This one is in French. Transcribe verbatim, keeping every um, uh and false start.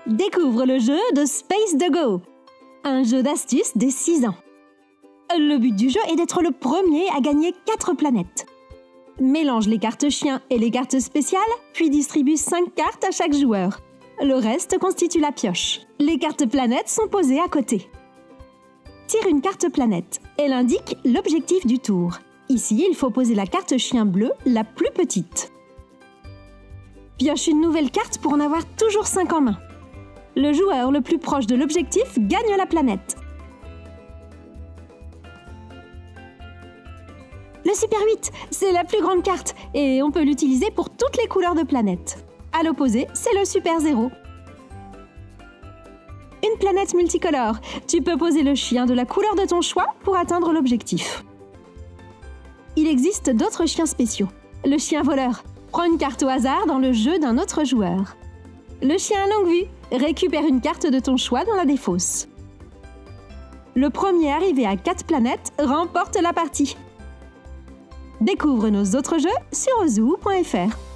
Découvre le jeu de Space to Go, un jeu d'astuces des six ans. Le but du jeu est d'être le premier à gagner quatre planètes. Mélange les cartes chiens et les cartes spéciales, puis distribue cinq cartes à chaque joueur. Le reste constitue la pioche. Les cartes planètes sont posées à côté. Tire une carte planète. Elle indique l'objectif du tour. Ici, il faut poser la carte chien bleue, la plus petite. Pioche une nouvelle carte pour en avoir toujours cinq en main. Le joueur le plus proche de l'objectif gagne la planète. Le Super huit, c'est la plus grande carte et on peut l'utiliser pour toutes les couleurs de planètes. À l'opposé, c'est le Super zéro. Une planète multicolore. Tu peux poser le chien de la couleur de ton choix pour atteindre l'objectif. Il existe d'autres chiens spéciaux. Le chien voleur. Prends une carte au hasard dans le jeu d'un autre joueur. Le chien à longue vue. Récupère une carte de ton choix dans la défausse. Le premier arrivé à quatre planètes remporte la partie. Découvre nos autres jeux sur ozoo point F R.